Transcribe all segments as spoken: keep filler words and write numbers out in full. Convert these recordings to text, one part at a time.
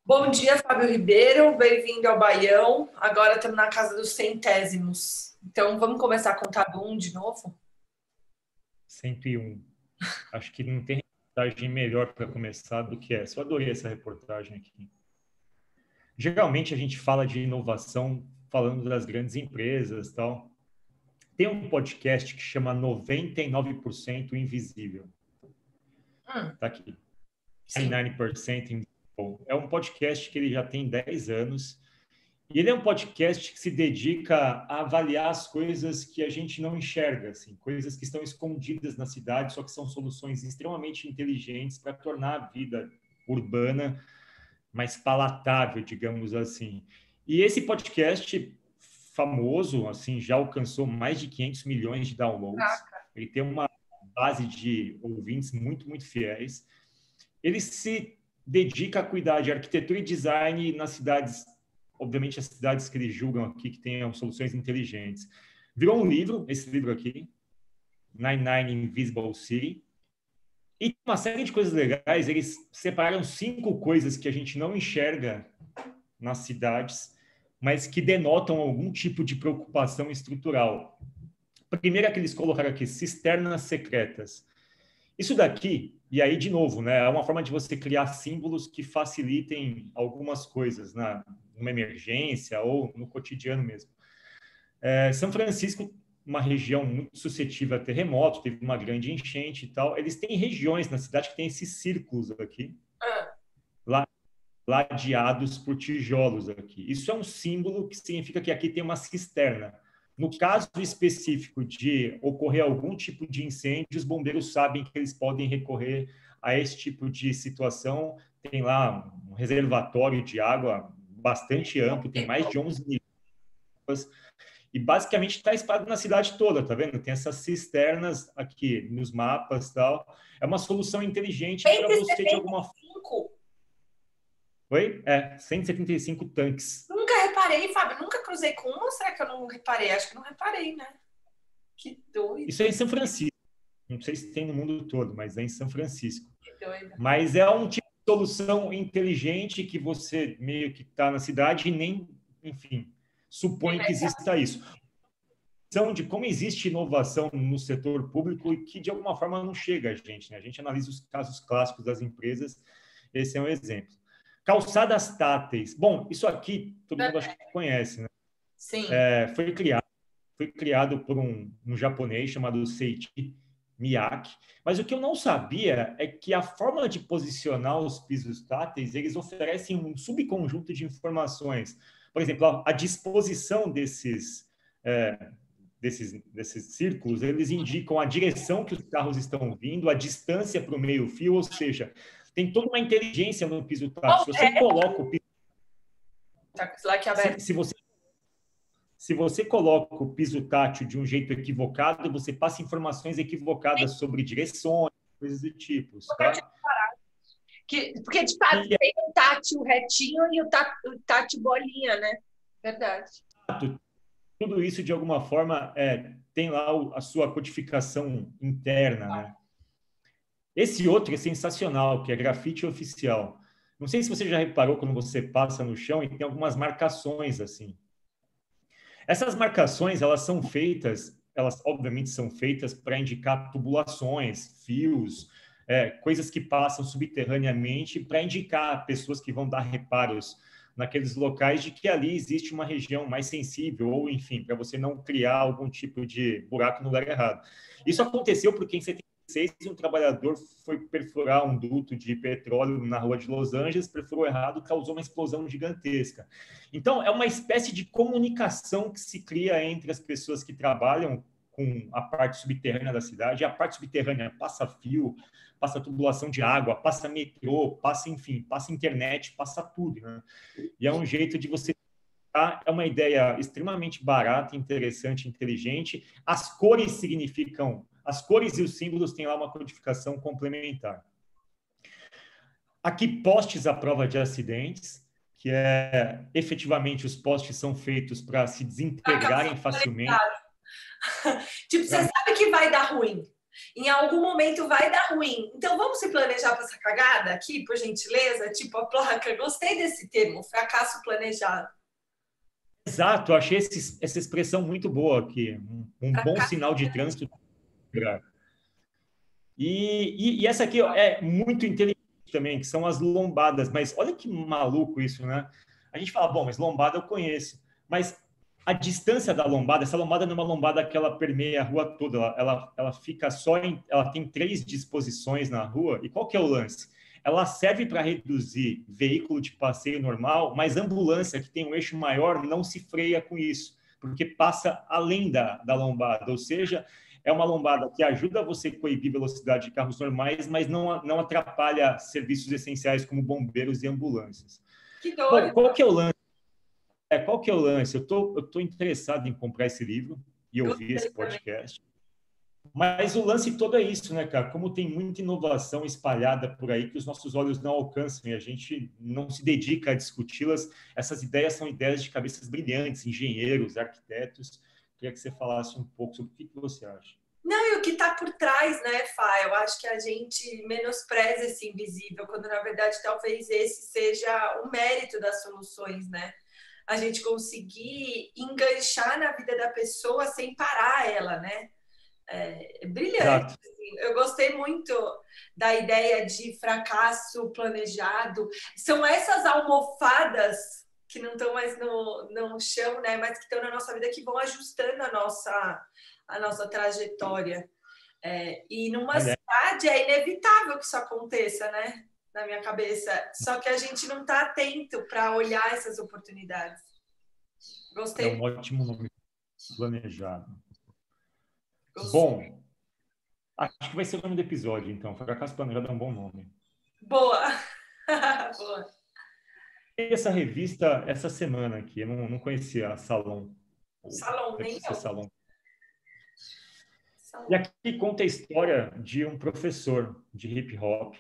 Bom dia, Fábio Ribeiro. Bem-vindo ao Baião. Agora estamos na casa dos centésimos. Então, vamos começar a contar do um de novo? cento e um. Acho que não tem reportagem melhor para começar do que essa. Eu adorei essa reportagem aqui. Geralmente a gente fala de inovação falando das grandes empresas e tal. Tem um podcast que chama noventa e nove por cento Invisível. Hum, Tá aqui. sim. noventa e nove por cento Invisível. É um podcast que ele já tem dez anos. E ele é um podcast que se dedica a avaliar as coisas que a gente não enxerga, assim, coisas que estão escondidas na cidade, só que são soluções extremamente inteligentes para tornar a vida urbana mais palatável, digamos assim. E esse podcast famoso, assim, já alcançou mais de quinhentos milhões de downloads. Ele tem uma base de ouvintes muito, muito fiéis. Ele se dedica a cuidar de arquitetura e design nas cidades, obviamente as cidades que eles julgam aqui que tenham soluções inteligentes. Virou um livro, esse livro aqui, noventa e nove Invisible City, e uma série de coisas legais. Eles separaram cinco coisas que a gente não enxerga nas cidades, mas que denotam algum tipo de preocupação estrutural. A primeira que eles colocaram aqui, cisternas secretas. Isso daqui, e aí, de novo, né, é uma forma de você criar símbolos que facilitem algumas coisas, né, numa emergência ou no cotidiano mesmo. É, São Francisco, uma região muito suscetível a terremotos, teve uma grande enchente e tal. Eles têm regiões na cidade que tem esses círculos aqui, Ah, lá, ladeados por tijolos aqui. Isso é um símbolo que significa que aqui tem uma cisterna. No caso específico de ocorrer algum tipo de incêndio, os bombeiros sabem que eles podem recorrer a esse tipo de situação. Tem lá um reservatório de água bastante amplo, tem mais de onze mil e basicamente está espalhado na cidade toda, tá vendo? Tem essas cisternas aqui nos mapas e tal. É uma solução inteligente para você, de alguma forma. cento e setenta e cinco. Oi? É, cento e setenta e cinco tanques. Nunca reparei, Fábio. Nunca cruzei com um, ou será que eu não reparei? Acho que não reparei, né? Que doido, Isso é em São Francisco. Não sei se tem no mundo todo, mas é em São Francisco. que doido. Mas é um tipo de solução inteligente que você meio que está na cidade e nem, enfim, supõe que exista isso. São de como existe inovação no setor público e que, de alguma forma, não chega a gente, né? A gente analisa os casos clássicos das empresas, esse é um exemplo. Calçadas táteis. Bom, isso aqui todo mundo acho que conhece, né? Sim. É, foi criado, foi criado por um, um japonês chamado Seiichi Miyake, mas o que eu não sabia é que a forma de posicionar os pisos táteis, eles oferecem um subconjunto de informações. Por exemplo, a, a disposição desses... É, Desses, desses círculos, eles indicam a direção que os carros estão vindo, a distância para o meio-fio, ou seja, tem toda uma inteligência no piso tátil. Se você coloca o piso, Tá lá que aberto. se, se você se você coloca o piso tátil de um jeito equivocado, você passa informações equivocadas sobre direções, coisas do tipo, tá? Que, porque, de fato, E, tem o tátil retinho e o tátil, o tátil bolinha, né? Verdade. tudo isso, de alguma forma, é, tem lá o, a sua codificação interna, né? Esse outro é sensacional, que é grafite oficial. Não sei se você já reparou quando você passa no chão e tem algumas marcações assim. Essas marcações, elas são feitas, elas obviamente são feitas para indicar tubulações, fios, é, coisas que passam subterraneamente para indicar pessoas que vão dar reparos naqueles locais de que ali existe uma região mais sensível, ou enfim, para você não criar algum tipo de buraco no lugar errado. Isso aconteceu porque em setenta e seis um trabalhador foi perfurar um duto de petróleo na rua de Los Angeles, perfurou errado, causou uma explosão gigantesca. Então, é uma espécie de comunicação que se cria entre as pessoas que trabalham com a parte subterrânea da cidade. E a parte subterrânea passa fio, passa tubulação de água, passa metrô, passa, enfim, passa internet, passa tudo, né? E é um jeito de você... É uma ideia extremamente barata, interessante, inteligente. As cores significam... As cores e os símbolos têm lá uma codificação complementar. Aqui, postes à prova de acidentes, que é, efetivamente, os postes são feitos para se desintegrarem facilmente. Tipo, você sabe que vai dar ruim. Em algum momento vai dar ruim. Então, vamos se planejar para essa cagada aqui, por gentileza? Tipo a placa. Gostei desse termo, fracasso planejado. Exato, achei esse, essa expressão muito boa aqui. Um, um bom sinal de trânsito. E, e, e essa aqui é muito inteligente também, que são as lombadas. Mas olha que maluco isso, né? A gente fala, bom, mas lombada eu conheço. Mas a distância da lombada, essa lombada não é uma lombada que ela permeia a rua toda, ela, ela, ela fica só em... Ela tem três disposições na rua. E qual que é o lance? Ela serve para reduzir veículo de passeio normal, mas ambulância, que tem um eixo maior, não se freia com isso, porque passa além da, da lombada. Ou seja, é uma lombada que ajuda você a coibir velocidade de carros normais, mas não, não atrapalha serviços essenciais como bombeiros e ambulâncias. Que doido! Bom, qual que é o lance? É, qual que é o lance? Eu tô, eu tô interessado em comprar esse livro e ouvir esse podcast. Mas o lance todo é isso, né, cara? Como tem muita inovação espalhada por aí que os nossos olhos não alcançam e a gente não se dedica a discuti-las. Essas ideias são ideias de cabeças brilhantes, engenheiros, arquitetos. Queria que você falasse um pouco sobre o que você acha. Não, e o que está por trás, né, Fá? Eu acho que a gente menospreza esse invisível, quando na verdade talvez esse seja o mérito das soluções, né? A gente conseguir enganchar na vida da pessoa sem parar ela, né? É, é brilhante. Assim. Eu gostei muito da ideia de fracasso planejado. São essas almofadas que não estão mais no, no chão, né? Mas que estão na nossa vida, que vão ajustando a nossa, a nossa trajetória. É, e numa Olha. cidade é inevitável que isso aconteça, né? Na minha cabeça. Só que a gente não está atento para olhar essas oportunidades. Gostei. É um ótimo nome, planejado. Gostei. Bom, acho que vai ser o nome do episódio, então. Fracasso planejado é um bom nome. Boa! Boa. Essa revista, essa semana aqui, eu não, não conhecia a Salon. Salon, nem eu. Salon. E aqui conta a história de um professor de hip hop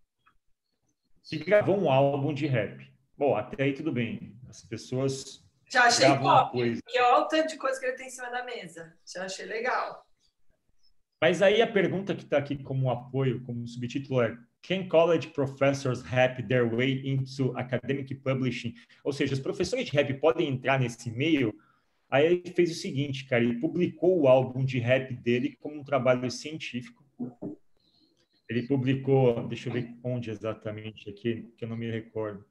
que gravou um álbum de rap. Bom, até aí tudo bem. As pessoas já achei gravam coisa. E olha o tanto de coisa que ele tem em cima da mesa. Já achei legal. Mas aí a pergunta que está aqui como apoio, como subtítulo é: Can college professors rap their way into academic publishing? Ou seja, os professores de rap podem entrar nesse meio? Aí ele fez o seguinte, cara, ele publicou o álbum de rap dele como um trabalho científico. Ele publicou, deixa eu ver onde exatamente aqui, que eu não me recordo.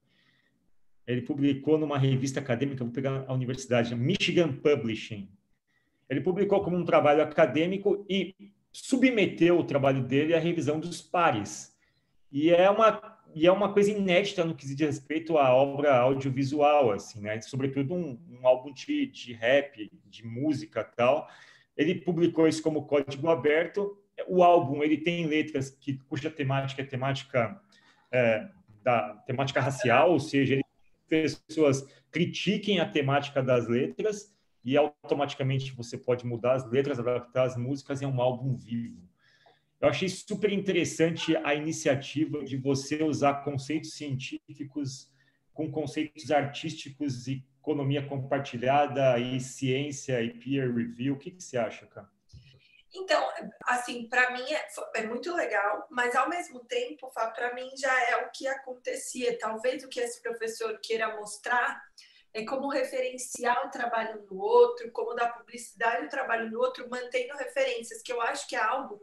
Ele publicou numa revista acadêmica, vou pegar a universidade, Michigan Publishing. Ele publicou como um trabalho acadêmico e submeteu o trabalho dele à revisão dos pares. E é uma, e é uma coisa inédita no que diz respeito à obra audiovisual, assim, né? Sobretudo um, um álbum de, de rap, de música e tal. Ele publicou isso como código aberto. O álbum ele tem letras que, cuja temática é temática, é, da, temática racial, ou seja, ele, pessoas critiquem a temática das letras e automaticamente você pode mudar as letras, adaptar as músicas em um álbum vivo. Eu achei super interessante a iniciativa de você usar conceitos científicos com conceitos artísticos e economia compartilhada e ciência e peer review. O que, que você acha, cara? Então, assim, para mim é, é muito legal, mas ao mesmo tempo, para mim já é o que acontecia. Talvez o que esse professor queira mostrar é como referenciar o trabalho do outro, como dar publicidade ao trabalho do outro, mantendo referências, que eu acho que é algo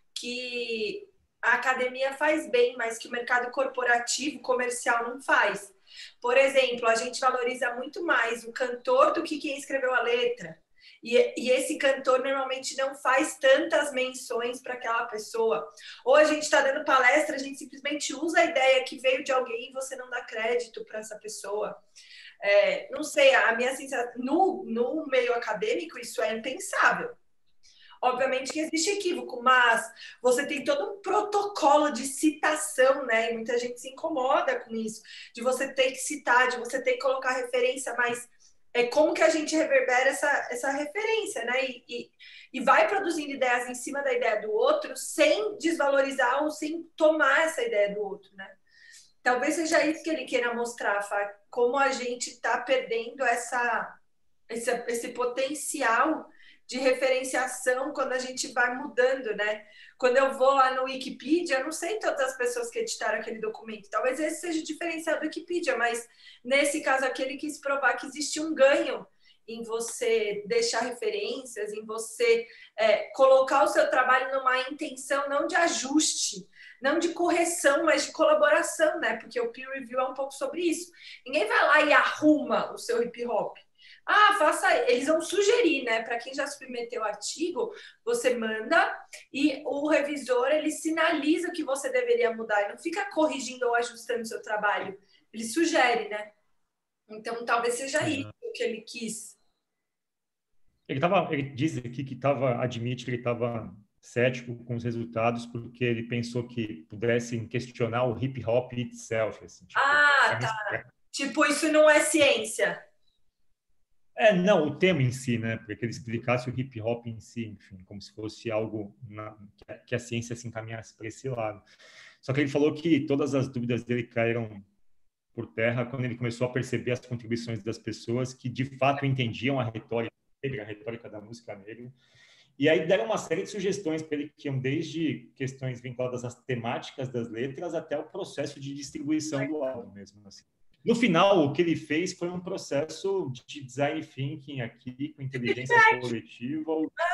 que a academia faz bem, mas que o mercado corporativo, comercial não faz. Por exemplo, a gente valoriza muito mais o cantor do que quem escreveu a letra. E, e esse cantor normalmente não faz tantas menções para aquela pessoa. Ou a gente está dando palestra, a gente simplesmente usa a ideia que veio de alguém e você não dá crédito para essa pessoa. É, não sei, a minha sensação, no, no meio acadêmico isso é impensável. Obviamente que existe equívoco, mas você tem todo um protocolo de citação, né? E muita gente se incomoda com isso, de você ter que citar, de você ter que colocar referência, mas é como que a gente reverbera essa, essa referência, né? E, e, e vai produzindo ideias em cima da ideia do outro sem desvalorizar ou sem tomar essa ideia do outro, né? Talvez seja isso que ele queira mostrar, Fá, como a gente está perdendo essa, esse, esse potencial de referenciação quando a gente vai mudando, né? Quando eu vou lá no Wikipedia, eu não sei todas as pessoas que editaram aquele documento. Talvez esse seja diferenciado do Wikipedia, mas nesse caso aqui ele quis provar que existe um ganho em você deixar referências, em você é, colocar o seu trabalho numa intenção não de ajuste, não de correção, mas de colaboração, né? Porque o peer review é um pouco sobre isso. Ninguém vai lá e arruma o seu hip hop. Ah, faça. Eles vão sugerir, né? Para quem já submeteu o artigo, você manda e o revisor ele sinaliza o que você deveria mudar. Ele não fica corrigindo ou ajustando o seu trabalho. Ele sugere, né? Então, talvez seja isso que ele quis. Ele, tava, ele diz aqui que estava, admite que ele estava cético com os resultados porque ele pensou que pudessem questionar o hip hop itself. Assim, tipo, ah, tá. Tipo, isso não é ciência. É, não, o tema em si, né? Porque ele explicasse o hip hop em si, enfim, como se fosse algo na, que, a, que a ciência se encaminhasse para esse lado. Só que ele falou que todas as dúvidas dele caíram por terra quando ele começou a perceber as contribuições das pessoas que, de fato, entendiam a retórica negra, a retórica da música negra. E aí deram uma série de sugestões para ele que iam desde questões vinculadas às temáticas das letras até o processo de distribuição do álbum mesmo, assim. No final, o que ele fez foi um processo de design thinking aqui, com inteligência coletiva,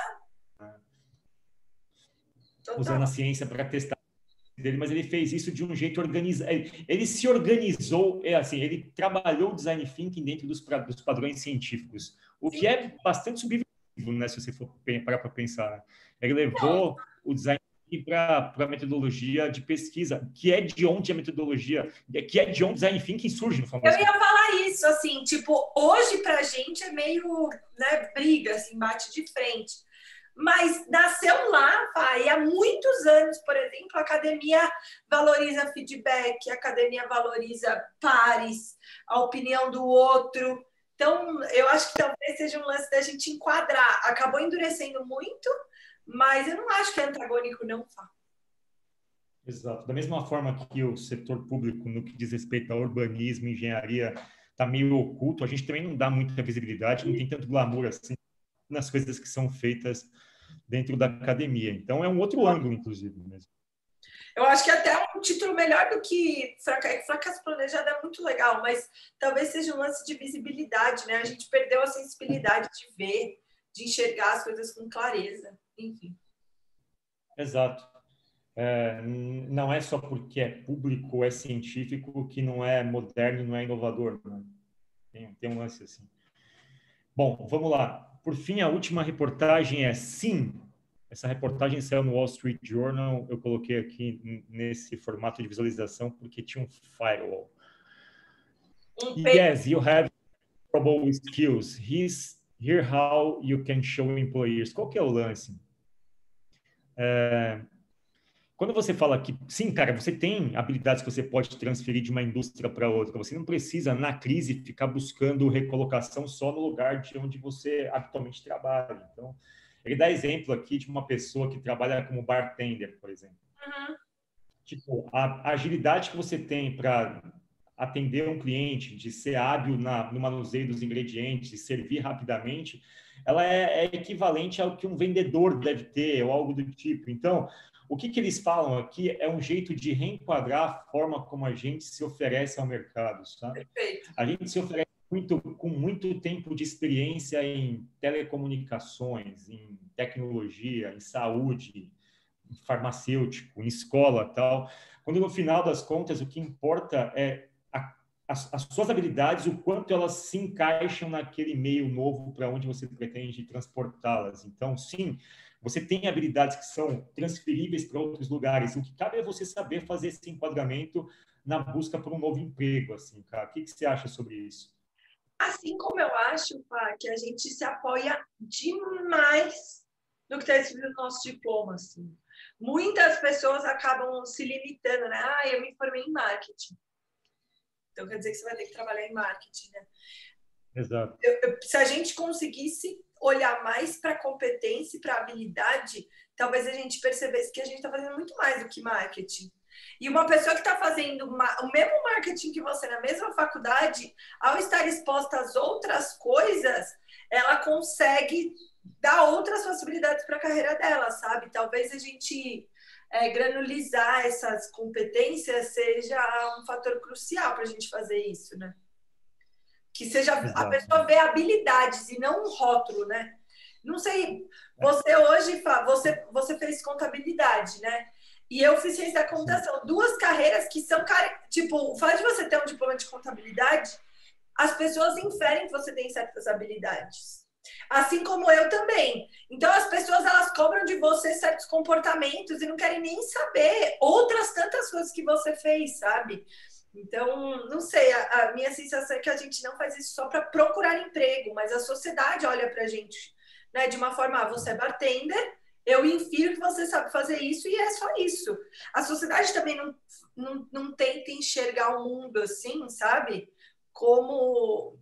usando a ciência para testar dele, mas ele fez isso de um jeito organizado. Ele se organizou, é assim, ele trabalhou o design thinking dentro dos, dos padrões científicos, o que é bastante subjetivo, né, se você for parar para pensar. Ele levou o design para a metodologia de pesquisa, que é de onde a metodologia, que é de onde o design thinking surge no famoso. Eu ia falar isso, assim, tipo, hoje pra gente é meio, né, briga, assim, bate de frente. Mas nasceu lá, pai, há muitos anos, por exemplo, a academia valoriza feedback, a academia valoriza pares, a opinião do outro. Então, eu acho que talvez seja um lance da gente enquadrar. Acabou endurecendo muito, mas eu não acho que é antagônico, não, Fá. Exato. Da mesma forma que o setor público, no que diz respeito a urbanismo, engenharia, está meio oculto, a gente também não dá muita visibilidade, não tem tanto glamour assim nas coisas que são feitas dentro da academia. Então, é um outro ângulo, inclusive, mesmo. Eu acho que até um título melhor do que Fracasso Planejado é muito legal, mas talvez seja um lance de visibilidade, né? A gente perdeu a sensibilidade de ver, de enxergar as coisas com clareza, enfim. Exato. É, não é só porque é público, é científico, que não é moderno, não é inovador. Né? Tem, tem um lance assim. Bom, vamos lá. Por fim, a última reportagem é sim. Essa reportagem saiu no Wall Street Journal. Eu coloquei aqui nesse formato de visualização porque tinha um firewall. Um yes, you have trouble skills. Here's, here how you can show employers. Qual que é o lance? É... Quando você fala que, sim, cara, você tem habilidades que você pode transferir de uma indústria para outra, você não precisa, na crise, ficar buscando recolocação só no lugar de onde você habitualmente trabalha. Então, ele dá exemplo aqui de uma pessoa que trabalha como bartender, por exemplo. Uhum. Tipo, a agilidade que você tem para atender um cliente, de ser hábil na, no manuseio dos ingredientes, servir rapidamente, ela é, é equivalente ao que um vendedor deve ter, ou algo do tipo. Então, o que, que eles falam aqui é um jeito de reenquadrar a forma como a gente se oferece ao mercado, sabe? Perfeito. A gente se oferece muito, com muito tempo de experiência em telecomunicações, em tecnologia, em saúde, em farmacêutico, em escola, tal. Quando no final das contas o que importa é a, as, as suas habilidades, o quanto elas se encaixam naquele meio novo para onde você pretende transportá-las. Então, sim, você tem habilidades que são transferíveis para outros lugares. O que cabe é você saber fazer esse enquadramento na busca por um novo emprego, assim, cara. O que, que você acha sobre isso? Assim como eu acho, Pá, que a gente se apoia demais no que está escrito no nosso diploma, assim. Muitas pessoas acabam se limitando, né? Ah, eu me formei em marketing. Então, quer dizer que você vai ter que trabalhar em marketing, né? Exato. Eu, eu, se a gente conseguisse olhar mais para a competência e para a habilidade, talvez a gente percebesse que a gente está fazendo muito mais do que marketing. E uma pessoa que está fazendo uma, o mesmo marketing que você na mesma faculdade, ao estar exposta às outras coisas, ela consegue dar outras possibilidades para a carreira dela, sabe? Talvez a gente é, granulizar essas competências seja um fator crucial para a gente fazer isso, né? Que seja a Exato. pessoa ver habilidades e não um rótulo, né? Não sei, você hoje, você, você fez contabilidade, né? E eu fiz ciência da computação. Sim. Duas carreiras que são, tipo, o fato de você ter um diploma de contabilidade, as pessoas inferem que você tem certas habilidades. Assim como eu também. Então, as pessoas, elas cobram de você certos comportamentos e não querem nem saber outras tantas coisas que você fez, sabe? Então, não sei, a, a minha sensação é que a gente não faz isso só para procurar emprego, mas a sociedade olha para a gente, né, de uma forma, ah, você é bartender, eu infiro que você sabe fazer isso e é só isso. A sociedade também não, não, não tenta enxergar o mundo assim, sabe? Como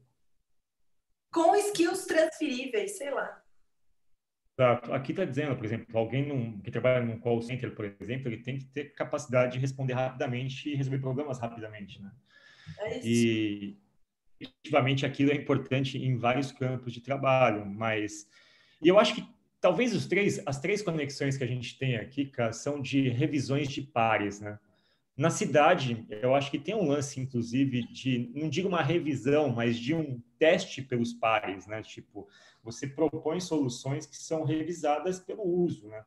com skills transferíveis, sei lá. Exato. Aqui está dizendo, por exemplo, alguém num, que trabalha num call center, por exemplo, ele tem que ter capacidade de responder rapidamente e resolver problemas rapidamente, né? É isso. E, efetivamente, aquilo é importante em vários campos de trabalho, mas... E eu acho que talvez os três, as três conexões que a gente tem aqui, cara, são de revisões de pares, né? Na cidade, eu acho que tem um lance, inclusive, de, não digo uma revisão, mas de um teste pelos pares, né? Tipo, você propõe soluções que são revisadas pelo uso, né?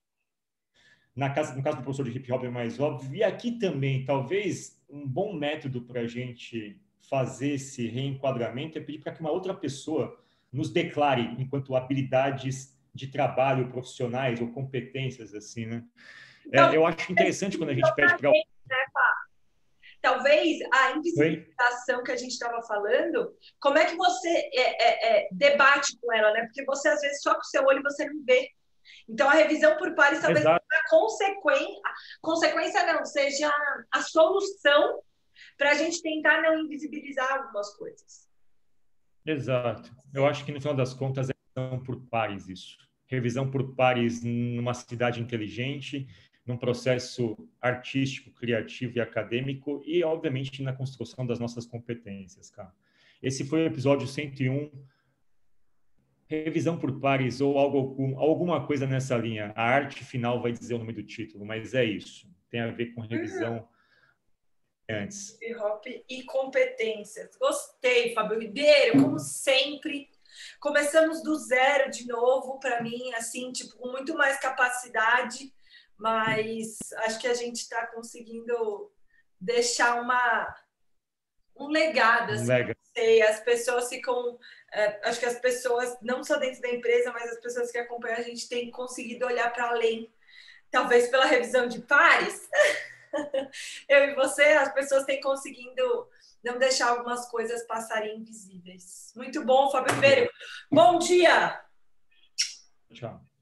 Na casa, no caso do professor de hip hop é mais óbvio. E aqui também, talvez, um bom método para a gente fazer esse reenquadramento é pedir para que uma outra pessoa nos declare enquanto habilidades de trabalho profissionais ou competências, assim, né? É, eu acho interessante quando a gente pede para... Talvez a invisibilização que a gente estava falando, como é que você é, é, é, debate com ela, né? Porque você, às vezes, só com o seu olho você não vê. Então, a revisão por pares talvez seja a consequência, consequência não, seja a solução para a gente tentar não invisibilizar algumas coisas. Exato. Eu acho que, no final das contas, é revisão por pares isso. Revisão por pares numa cidade inteligente, num processo artístico, criativo e acadêmico e, obviamente, na construção das nossas competências, cara. Esse foi o episódio cento e um. Revisão por pares ou algo, alguma coisa nessa linha. A arte final vai dizer o nome do título, mas é isso. Tem a ver com revisão uhum. antes. Hip hop e competências. Gostei, Fábio Ribeiro, como sempre. Começamos do zero de novo, para mim, assim, tipo, com muito mais capacidade, mas acho que a gente está conseguindo deixar uma, um legado. Assim, um legado. Sei, as pessoas ficam... É, acho que as pessoas, não só dentro da empresa, mas as pessoas que acompanham a gente têm conseguido olhar para além. Talvez pela revisão de pares. Eu e você, as pessoas têm conseguido não deixar algumas coisas passarem invisíveis. Muito bom, Fábio Ribeiro. Bom dia! Tchau.